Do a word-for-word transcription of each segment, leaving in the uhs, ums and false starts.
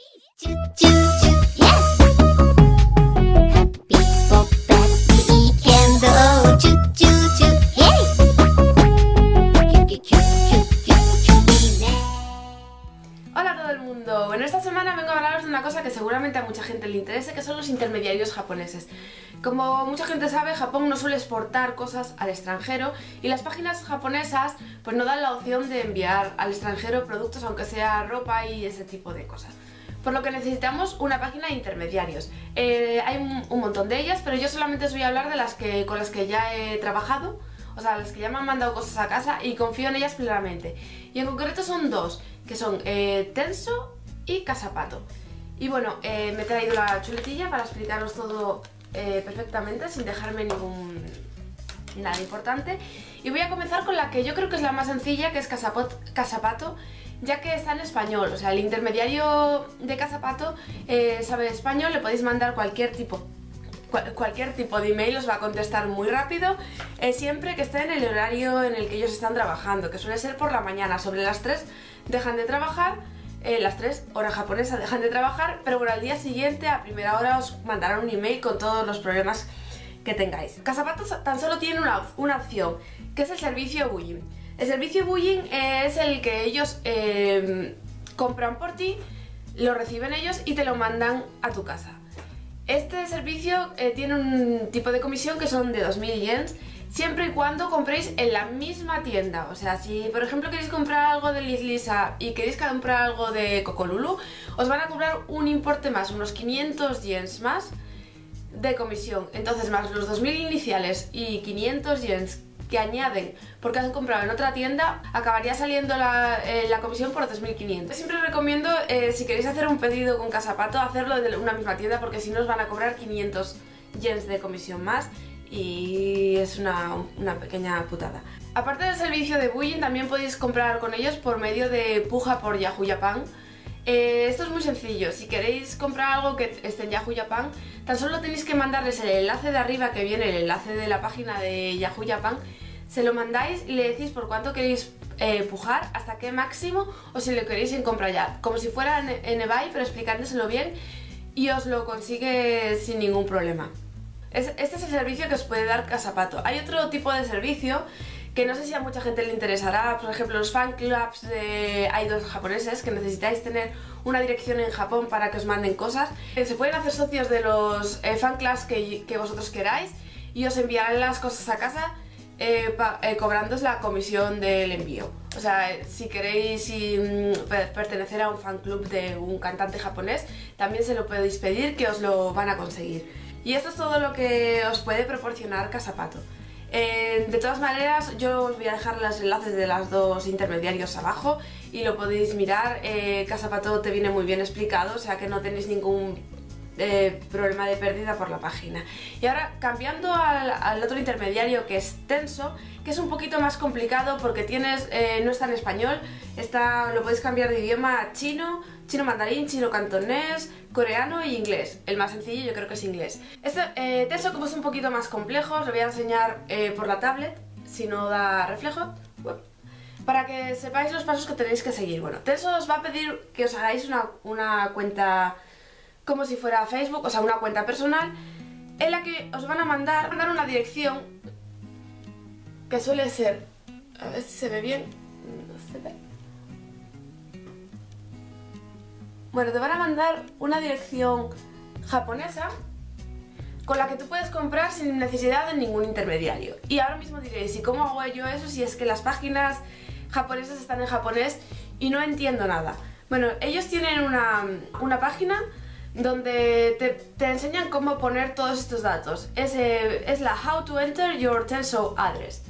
Hola a todo el mundo. Bueno, esta semana vengo a hablaros de una cosa que seguramente a mucha gente le interese, que son los intermediarios japoneses. Como mucha gente sabe, Japón no suele exportar cosas al extranjero y las páginas japonesas pues no dan la opción de enviar al extranjero productos, aunque sea ropa y ese tipo de cosas. Por lo que necesitamos una página de intermediarios. Eh, hay un, un montón de ellas, pero yo solamente os voy a hablar de las que, con las que ya he trabajado, o sea, las que ya me han mandado cosas a casa y confío en ellas plenamente. Y en concreto son dos, que son eh, Tenso y Casapato. Y bueno, eh, me he traído la chuletilla para explicaros todo eh, perfectamente, sin dejarme ningún nada importante. Y voy a comenzar con la que yo creo que es la más sencilla, que es Casapato, Casapato ya que está en español. O sea, el intermediario de Casapato eh, sabe español, le podéis mandar cualquier tipo cual, cualquier tipo de email, os va a contestar muy rápido, eh, siempre que esté en el horario en el que ellos están trabajando, que suele ser por la mañana. Sobre las tres dejan de trabajar, eh, las tres hora japonesa dejan de trabajar, pero bueno, al día siguiente a primera hora os mandarán un email con todos los problemas que tengáis. Casapato tan solo tiene una, una opción, que es el servicio Bujin. El servicio Bujin eh, es el que ellos eh, compran por ti, lo reciben ellos y te lo mandan a tu casa. Este servicio eh, tiene un tipo de comisión que son de dos mil yens, siempre y cuando compréis en la misma tienda. O sea, si por ejemplo queréis comprar algo de Lis Lisa y queréis comprar algo de Cocolulu, os van a cobrar un importe más, unos quinientos yens más de comisión. Entonces, más los dos mil iniciales y quinientos yens que añaden porque han comprado en otra tienda, acabaría saliendo la, eh, la comisión por dos mil quinientos. Siempre recomiendo, eh, si queréis hacer un pedido con Casapato, hacerlo de una misma tienda, porque si no os van a cobrar quinientos yens de comisión más y es una, una pequeña putada. Aparte del servicio de Bujin, también podéis comprar con ellos por medio de Puja por Yahoo Japan. Eh, esto es muy sencillo. Si queréis comprar algo que esté en Yahoo Japan, tan solo tenéis que mandarles el enlace de arriba, que viene el enlace de la página de Yahoo Japan, se lo mandáis y le decís por cuánto queréis eh, pujar, hasta qué máximo, o si lo queréis en compra ya, como si fuera en, en eBay, pero explicándoselo bien, y os lo consigue sin ningún problema. Es, este es el servicio que os puede dar Casapato. Hay otro tipo de servicio que no sé si a mucha gente le interesará, por ejemplo los fan clubs de idols japoneses, que necesitáis tener una dirección en Japón para que os manden cosas. Se pueden hacer socios de los eh, fan clubs que, que vosotros queráis y os enviarán las cosas a casa eh, pa, eh, cobrándoos la comisión del envío. O sea, si queréis si, mm, pertenecer a un fan club de un cantante japonés, también se lo podéis pedir, que os lo van a conseguir. Y esto es todo lo que os puede proporcionar Casapato. Eh, de todas maneras, yo os voy a dejar los enlaces de los dos intermediarios abajo y lo podéis mirar. eh, Casapato te viene muy bien explicado, o sea que no tenéis ningún eh, problema de pérdida por la página. Y ahora, cambiando al, al otro intermediario, que es Tenso, que es un poquito más complicado porque tienes, eh, no está en español, está, lo podéis cambiar de idioma a chino, chino mandarín, chino cantonés, coreano e inglés. El más sencillo yo creo que es inglés. Este eh, Tenso, como es un poquito más complejo, os lo voy a enseñar eh, por la tablet, si no da reflejo, para que sepáis los pasos que tenéis que seguir. Bueno, Tenso os va a pedir que os hagáis una, una cuenta como si fuera Facebook, o sea, una cuenta personal, en la que os van a mandar, mandar una dirección que suele ser, a ver si se ve bien, no se ve. Bueno, te van a mandar una dirección japonesa con la que tú puedes comprar sin necesidad de ningún intermediario. Y ahora mismo diréis, ¿y cómo hago yo eso si es que las páginas japonesas están en japonés y no entiendo nada? Bueno, ellos tienen una, una página donde te, te enseñan cómo poner todos estos datos. Es, eh, es la How to Enter Your Tenso Address.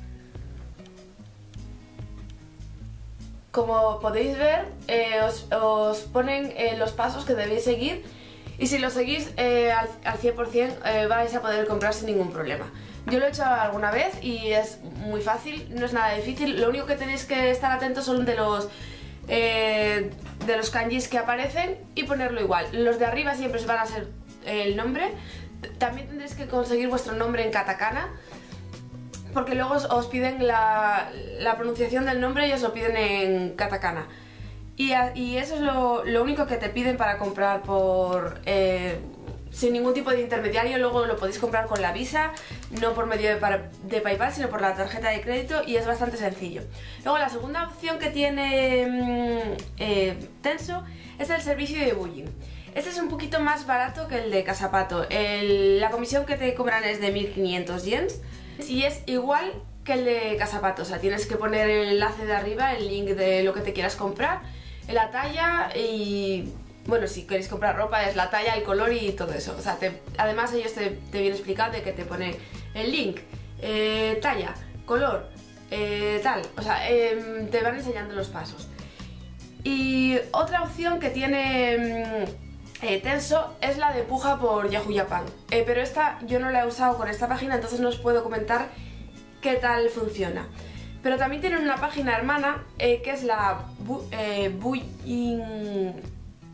Como podéis ver, eh, os, os ponen eh, los pasos que debéis seguir, y si los seguís eh, al, al cien por cien eh, vais a poder comprar sin ningún problema. Yo lo he hecho alguna vez y es muy fácil, no es nada difícil. Lo único que tenéis que estar atentos son de los, eh, de los kanjis que aparecen y ponerlo igual. Los de arriba siempre van a ser el nombre. También tendréis que conseguir vuestro nombre en katakana, porque luego os, os piden la, la pronunciación del nombre y os lo piden en katakana. Y, a, y eso es lo, lo único que te piden para comprar por... Eh, sin ningún tipo de intermediario. Luego lo podéis comprar con la Visa, no por medio de, para, de PayPal, sino por la tarjeta de crédito, y es bastante sencillo. Luego la segunda opción que tiene mmm, eh, Tenso es el servicio de bullying. Este es un poquito más barato que el de Casapato. El, la comisión que te cobran es de mil quinientos yens y es igual que el de Casapato. O sea, tienes que poner el enlace de arriba, el link de lo que te quieras comprar, la talla y... Bueno, si queréis comprar ropa es la talla, el color y todo eso. O sea, te, además ellos te, te vienen explicando de que te pone el link, eh, talla, color, eh, tal. O sea, eh, te van enseñando los pasos. Y otra opción que tiene eh, Tenso es la de Puja por Yahoo Japan. Eh, pero esta yo no la he usado con esta página, entonces no os puedo comentar qué tal funciona. Pero también tienen una página hermana eh, que es la bu eh, Bullying...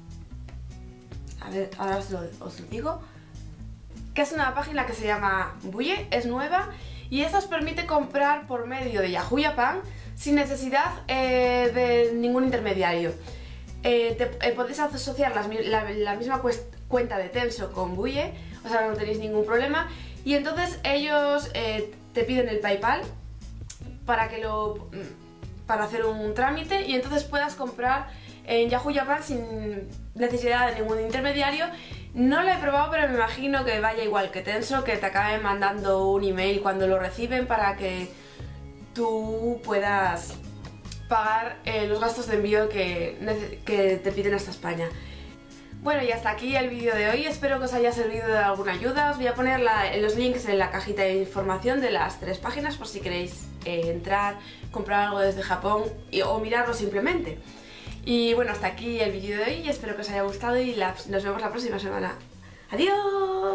A ver, ahora os lo, os lo digo, que es una página que se llama Buye, es nueva y esta os permite comprar por medio de Yahoo Japan sin necesidad eh, de ningún intermediario. Eh, te, eh, podéis asociar las, la, la misma cuenta de Tenso con Buye, o sea, no tenéis ningún problema, y entonces ellos eh, te piden el PayPal para, que lo, para hacer un trámite y entonces puedas comprar en Yahoo Japan sin necesidad de ningún intermediario. No lo he probado, pero me imagino que vaya igual que Tenso, que te acaben mandando un email cuando lo reciben para que tú puedas pagar eh, los gastos de envío que, que te piden hasta España. Bueno, y hasta aquí el vídeo de hoy, espero que os haya servido de alguna ayuda. Os voy a poner la, los links en la cajita de información de las tres páginas por si queréis eh, entrar, comprar algo desde Japón y, o mirarlo simplemente. Y bueno, hasta aquí el vídeo de hoy, espero que os haya gustado y la, nos vemos la próxima semana. ¡Adiós!